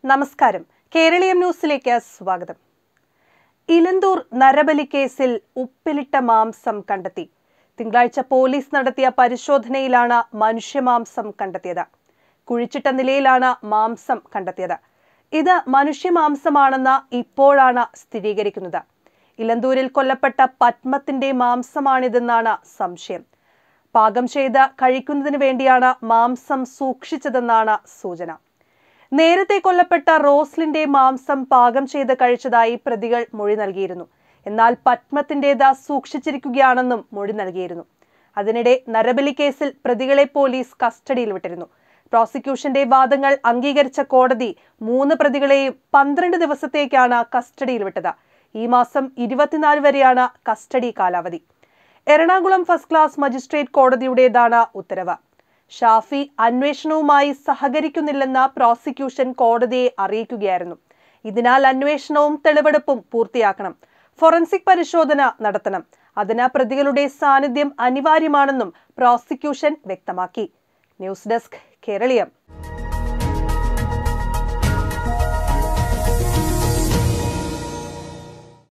നമസ്കാരം. കേരളീയം ന്യൂസിലേക്ക് സ്വാഗതം. ഇലന്തൂർ നരബലി കേസിൽ ഉപ്പിലിട്ട മാംസം കണ്ടെത്തി. തിങ്കളാഴ്ച പോലീസ് നടത്തിയ പരിശോധനയിലാണ് മനുഷ്യമാംസം കണ്ടെത്തിയത്. കുഴിച്ചിട്ട നിലയിലാണ് മാംസം കണ്ടെത്തിയത്. ഇത് മനുഷ്യമാംസമാണെന്ന് ഇപ്പോഴാണ് സ്ഥിരീകരിക്കുന്നത്. ഇലന്തൂരിൽ കൊല്ലപ്പെട്ട പത്മത്തിന്റെ മാംസമാണിതെന്നാണ് സംശയം. പാകം ചെയ്ത് കഴിക്കുന്നതിന് വേണ്ടിയാണ് മാംസം സൂക്ഷിച്ചതെന്നാണ് സൂചന. നേരത്തെ കൊല്ലപ്പെട്ട റോസ്ലിന്റെ മാംസം പാകം ചെയ്ത് കഴിച്ചതായി പ്രതികൾ മൊഴി നൽകിയിരുന്നു. എന്നാൽ പത്മത്തിന്റേത് സൂക്ഷിച്ചിരിക്കുകയാണെന്നും മൊഴി നൽകിയിരുന്നു. അതിനിടെ നരബലി കേസിൽ പ്രതികളെ പോലീസ് കസ്റ്റഡിയിൽ വിട്ടിരുന്നു. പ്രോസിക്യൂഷന്റെ വാദങ്ങൾ അംഗീകരിച്ച കോടതി 3 പ്രതികളെയും 12 ദിവസത്തേക്കാണ് കസ്റ്റഡിയിൽ വിട്ടത്. ഈ മാസം 24 വരെയാണ് കസ്റ്റഡി കാലാവധി. എറണാകുളം ഫസ്റ്റ് ക്ലാസ് മജിസ്ട്രേറ്റ് കോടതിയുടേതാണ് ഉത്തരവ്. ഷാഫി അന്വേഷണവുമായി സഹകരിക്കുന്നില്ലെന്ന് പ്രോസിക്യൂഷൻ കോടതിയെ അറിയിക്കുകയായിരുന്നു. ഇതിനാൽ അന്വേഷണവും തെളിവെടുപ്പും പൂർത്തിയാക്കണം. ഫോറൻസിക് പരിശോധന നടത്തണം. അതിന് പ്രതികളുടെ സാന്നിധ്യം അനിവാര്യമാണെന്നും പ്രോസിക്യൂഷൻ വ്യക്തമാക്കി. News desk, Keraleeyam.